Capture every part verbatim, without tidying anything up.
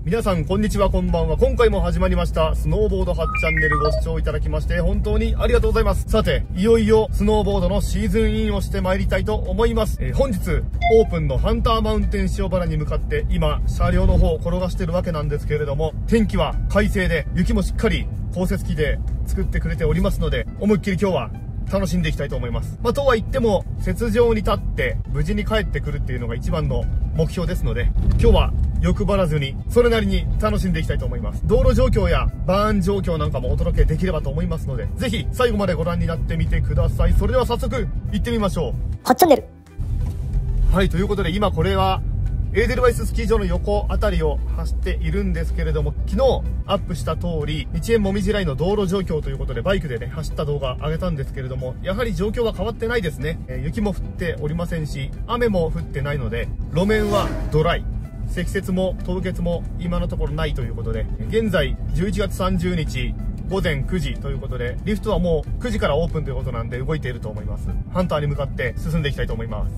皆さんこんにちは、こんばんは。今回も始まりましたスノーボードはちチャンネル、ご視聴いただきまして本当にありがとうございます。さて、いよいよスノーボードのシーズンインをして参りたいと思います。えー、本日オープンのハンターマウンテン塩原に向かって今車両の方を転がしてるわけなんですけれども、天気は快晴で雪もしっかり降雪機で作ってくれておりますので、思いっきり今日は楽しんでいきたいと思います。まあ、とは言っても雪上に立って無事に帰ってくるっていうのが一番の目標ですので、今日は欲張らずにそれなりに楽しんでいきたいと思います。道路状況やバーン状況なんかもお届けできればと思いますので、ぜひ最後までご覧になってみてください。それでは早速行ってみましょう。 はちチャンネル。 はい、ということで今これはエーデルワイススキー場の横あたりを走っているんですけれども、昨日アップした通り日苑もみじラインの道路状況ということでバイクでね走った動画上げたんですけれども、やはり状況は変わってないですね。えー、雪も降っておりませんし雨も降ってないので、路面はドライ、積雪も凍結も今のところないということで、現在じゅういちがつさんじゅうにちごぜんくじということで、リフトはもうくじからオープンということなんで動いていると思います。ハンターに向かって進んでいきたいと思います。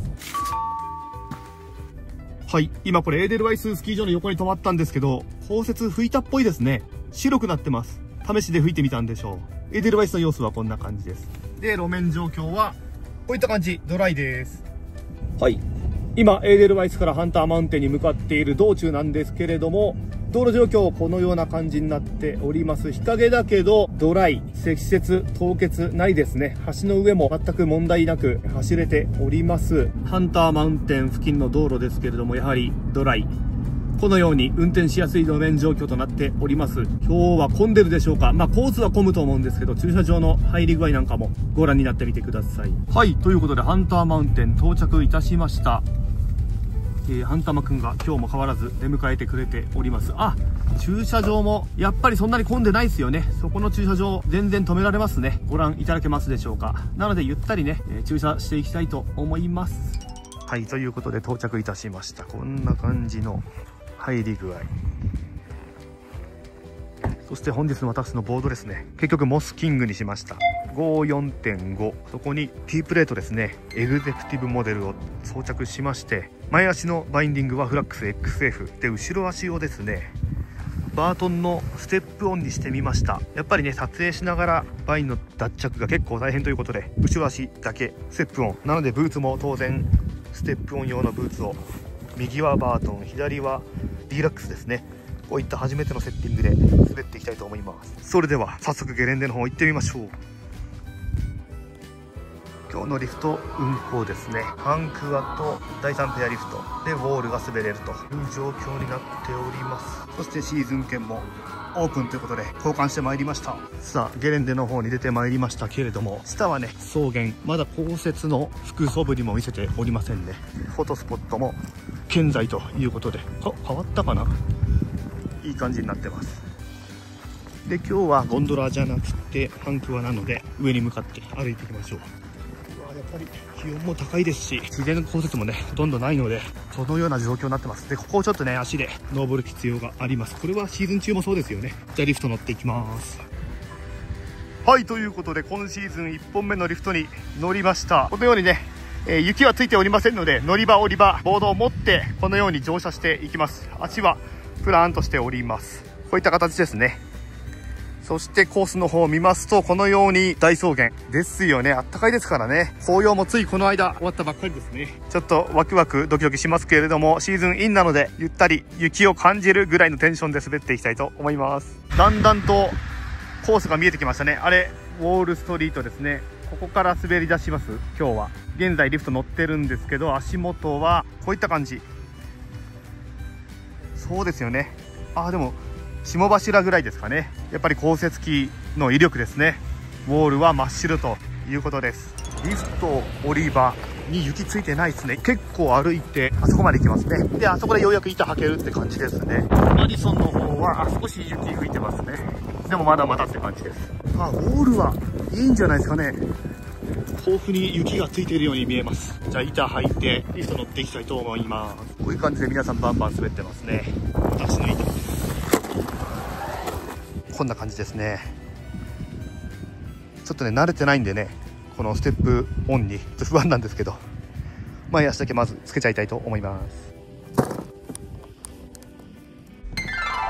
はい、今これエーデルワイススキー場の横に止まったんですけど、降雪吹いたっぽいですね。白くなってます。試しで吹いてみたんでしょう。エーデルワイスの様子はこんな感じです。で、路面状況はこういった感じ、ドライです。はい、今エーデルワイスからハンターマウンテンに向かっている道中なんですけれども、道路状況このような感じになっております。日陰だけどドライ、積雪凍結ないですね。橋の上も全く問題なく走れております。ハンターマウンテン付近の道路ですけれども、やはりドライ、このように運転しやすい路面状況となっております。今日は混んでるでしょうか。まあコースは混むと思うんですけど、駐車場の入り具合なんかもご覧になってみてください。はい、ということでハンターマウンテン到着いたしました。えー、ハンタマくんが今日も変わらず出迎えてくれております。あ、駐車場もやっぱりそんなに混んでないですよね。そこの駐車場全然止められますね。ご覧いただけますでしょうか。なのでゆったりね、えー、駐車していきたいと思います。はい、ということで到着いたしました。こんな感じの入り具合。そして本日の私のボードですね、結局モスキングにしました。 ごじゅうよんてんご、 そこに T プレートですね、エグゼクティブモデルを装着しまして、前足のバインディングはフラックス エックスエフ で、後ろ足をですねバートンのステップオンにしてみました。やっぱりね撮影しながらバインの脱着が結構大変ということで、後ろ足だけステップオンなので、ブーツも当然ステップオン用のブーツを、右はバートン、左はリラックスですね。こういった初めてのセッティングで滑っていきたいと思います。それでは早速ゲレンデの方行ってみましょう。今日のリフト運行ですね。ハンクアとだいさんペアリフトでウォールが滑れるという状況になっております。そしてシーズン券もオープンということで交換してまいりました。さあゲレンデの方に出てまいりましたけれども、下はね草原、まだ降雪の服装ぶりも見せておりませんね。フォトスポットも健在ということで、あ、変わったかな、いい感じになってます。で今日はゴンドラじゃなくてハンクアなので、上に向かって歩いていきましょう。うわ、やっぱり気温も高いですし、自然の降雪もねほとんどないので、このような状況になってます。でここをちょっとね足で登る必要があります。これはシーズン中もそうですよね。じゃあリフト乗っていきます。はい、ということで今シーズンいっぽんめのリフトに乗りました。このようにね、えー、雪はついておりませんので、乗り場降り場ボードを持ってこのように乗車していきます。足はプラーンとしております。こういった形ですね。そしてコースの方を見ますと、このように大草原ですよね。あったかいですからね。紅葉もついこの間終わったばっかりですね。ちょっとワクワクドキドキしますけれども、シーズンインなのでゆったり雪を感じるぐらいのテンションで滑っていきたいと思います。だんだんとコースが見えてきましたね。あれウォールストリートですね。ここから滑り出します。今日は現在リフト乗ってるんですけど、足元はこういった感じ。そうですよね。あ、でも霜柱ぐらいですかね。やっぱり降雪機の威力ですね。ウォールは真っ白ということです。リフト降り場に雪ついてないですね。結構歩いてあそこまで行きますね。であそこでようやく板履けるって感じですね。マディソンの方は少し雪吹いてますね。でもまだまだって感じです。あ、ウォールはいいんじゃないですかね。豊富に雪がついているように見えます。じゃあ板履いてリフト乗っていきたいと思います。こういう感じで皆さんバンバン滑ってますね。私の板こんな感じですね。ちょっとね慣れてないんでね、このステップオンにちょっと不安なんですけど、前足だけまずつけちゃいたいと思います。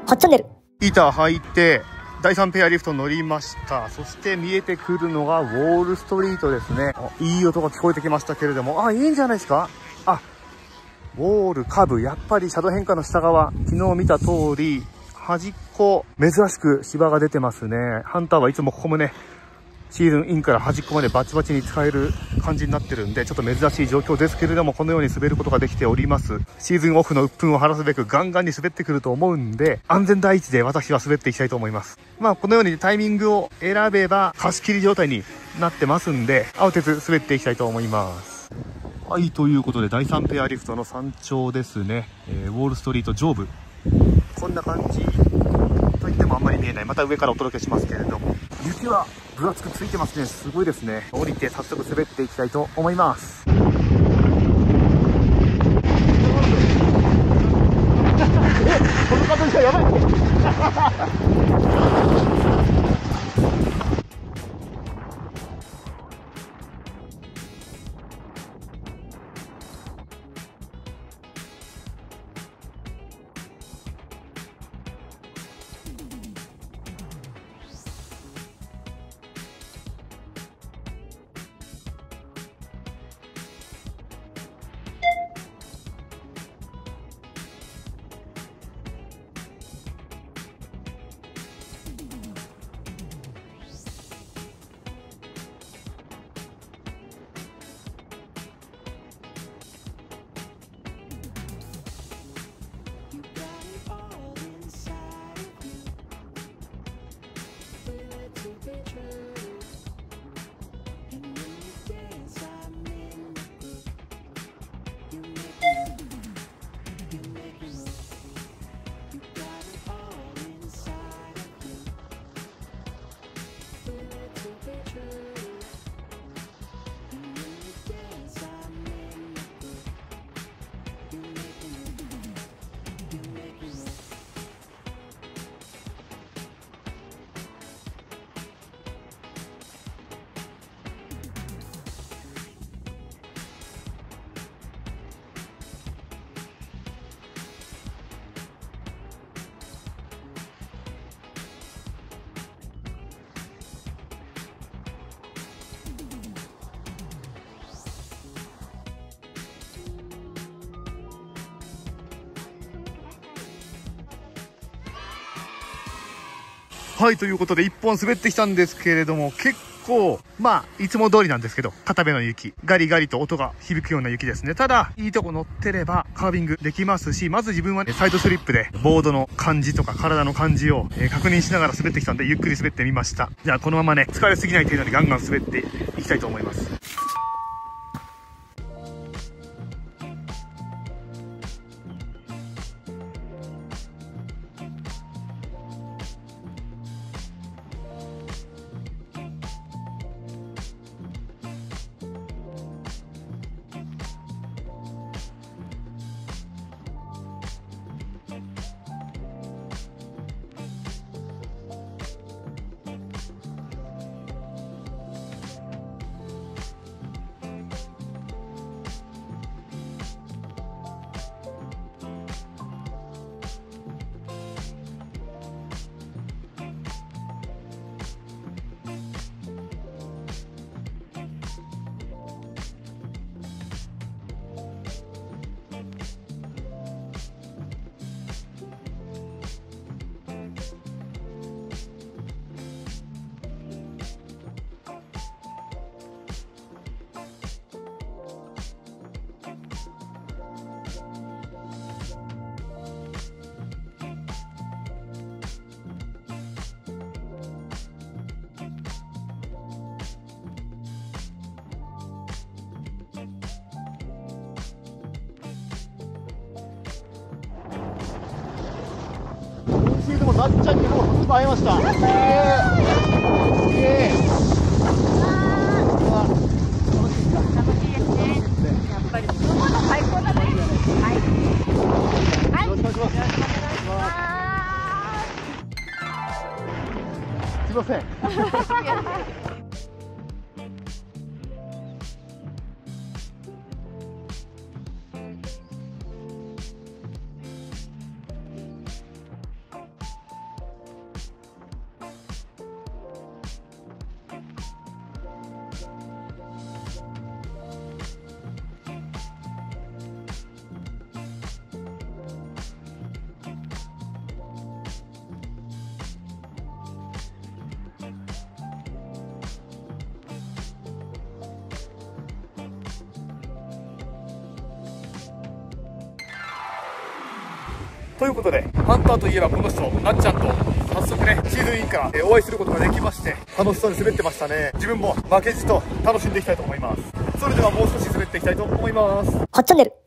はちチャンネル。 板履いてだいさんペアリフト乗りました。そして見えてくるのがウォールストリートですね。いい音が聞こえてきましたけれども、あ、いいんじゃないですか。あ、ウォール下部、やっぱりシャドウ変化の下側、昨日見た通り端っこ珍しく芝が出てますね。ハンターはいつもここもね、シーズンインから端っこまでバチバチに使える感じになってるんで、ちょっと珍しい状況ですけれども、このように滑ることができております。シーズンオフの鬱憤を晴らすべくガンガンに滑ってくると思うんで、安全第一で私は滑っていきたいと思います。まあこのようにタイミングを選べば貸し切り状態になってますんで、慌てず滑っていきたいと思います。はい、ということでだいさんペアリフトの山頂ですね、えー、ウォールストリート上部、こんな感じといってもあんまり見えない。また上からお届けしますけれども、雪は分厚くついてますね。すごいですね。降りて早速滑っていきたいと思います。え、この形はやばい。はい、ということでいっぽん滑ってきたんですけれども、結構まあいつも通りなんですけど、固めの雪、ガリガリと音が響くような雪ですね。ただいいとこ乗ってればカービングできますし、まず自分はね、サイドスリップでボードの感じとか体の感じを、えー、確認しながら滑ってきたんで、ゆっくり滑ってみました。じゃあこのままね、疲れすぎない程度にガンガン滑っていきたいと思います。でもなっちゃんにもう会えました。すげえ。すげえ。楽しいですか。楽しいですね。やっぱり。そこの最高だね。はい。はい。よろしくお願いします。よろしくお願いします。すいません。 ということで、ハンターといえばこの人、なっちゃんと早速ね、シーズンインからお会いすることができまして、楽しそうに滑ってましたね。自分も負けじと楽しんでいきたいと思います。それではもう少し滑っていきたいと思います。 はちチャンネル。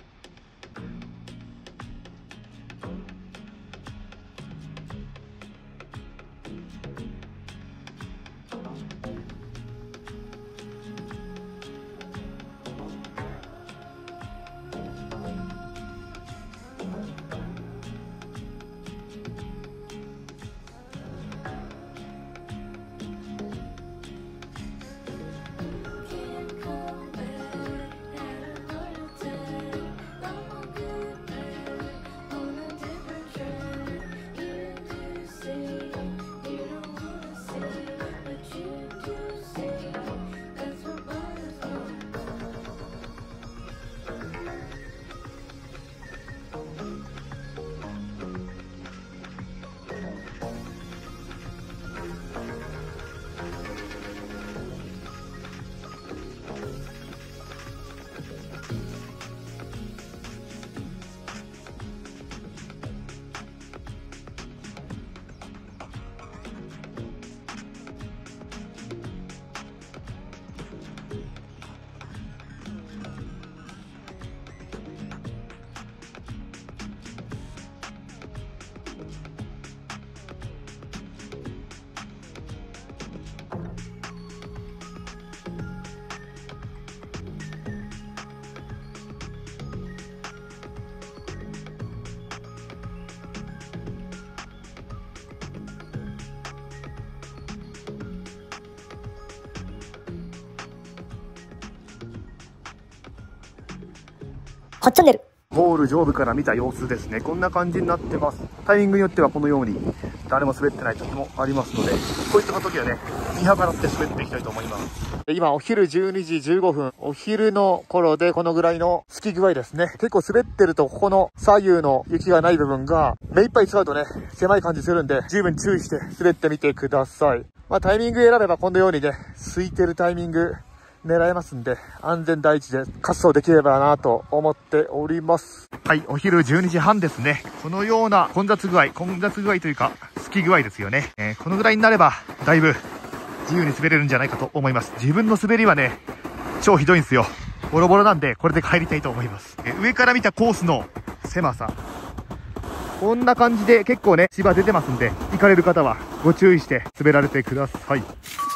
はちチャンネル。 ゴール上部から見た様子ですね。こんな感じになってます。タイミングによってはこのように誰も滑ってない時もありますので、こういった時はね、見計らって滑っていきたいと思います。今お昼じゅうにじじゅうごふん、お昼の頃でこのぐらいのつき具合ですね。結構滑ってるとここの左右の雪がない部分が目いっぱい使うとね、狭い感じするんで、十分注意して滑ってみてください。まあタイミング選べばこのようにね、空いてるタイミング狙えますんで、安全第一で滑走できればなと思っております。はい、お昼じゅうにじはんですね。このような混雑具合、混雑具合というか、つき具合ですよね。えー、このぐらいになれば、だいぶ自由に滑れるんじゃないかと思います。自分の滑りはね、超ひどいんですよ。ボロボロなんで、これで帰りたいと思います。えー、上から見たコースの狭さ。こんな感じで結構ね、芝出てますんで、行かれる方はご注意して滑られてください。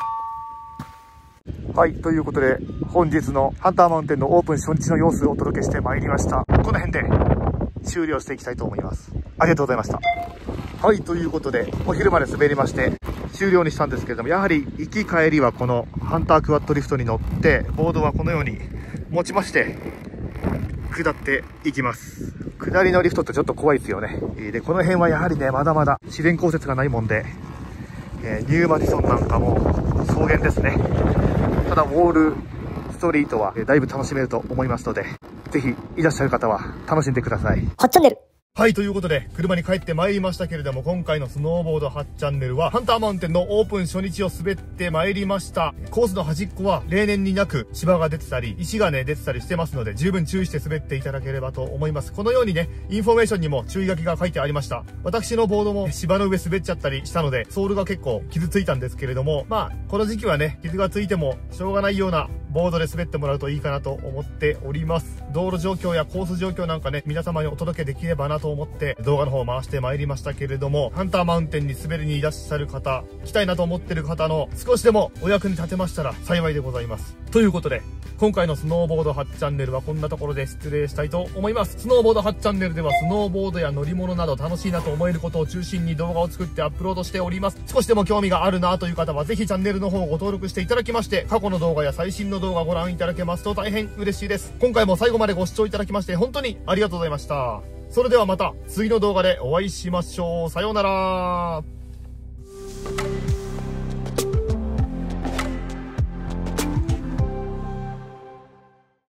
はい、ということで、本日のハンターマウンテンのオープン初日の様子をお届けしてまいりました。この辺で終了していきたいと思います。ありがとうございました。はい、ということで、お昼まで滑りまして、終了にしたんですけれども、やはり行き帰りはこのハンタークワッドリフトに乗って、ボードはこのように持ちまして、下っていきます。下りのリフトってちょっと怖いですよね。で、この辺はやはりね、まだまだ自然降雪がないもんで、えー、ニューマディソンなんかも草原ですね。ただウォールストリートはだいぶ楽しめると思いますので、ぜひいらっしゃる方は楽しんでください。 はちチャンネル。 はい、ということで、車に帰ってまいりましたけれども、今回のスノーボードはちチャンネルは、ハンターマウンテンのオープン初日を滑ってまいりました。コースの端っこは、例年になく芝が出てたり、石がね、出てたりしてますので、十分注意して滑っていただければと思います。このようにね、インフォメーションにも注意書きが書いてありました。私のボードも芝の上滑っちゃったりしたので、ソールが結構傷ついたんですけれども、まあ、この時期はね、傷がついてもしょうがないようなボードで滑ってもらうといいかなと思っております。道路状況やコース状況なんかね、皆様にお届けできればなと思って動画の方を回してまいりましたけれども、ハンターマウンテンに滑りにいらっしゃる方、来たいなと思ってる方の少しでもお役に立てましたら幸いでございます。ということで、今回のスノーボードはちチャンネルはこんなところで失礼したいと思います。スノーボードはちチャンネルではスノーボードや乗り物など楽しいなと思えることを中心に動画を作ってアップロードしております。少しでも興味があるなという方はぜひチャンネルの方をご登録していただきまして、過去の動画や最新の動画をご覧いただけますと大変嬉しいです。今回も最後までご視聴いただきまして本当にありがとうございました。それではまた次の動画でお会いしましょう。さようなら。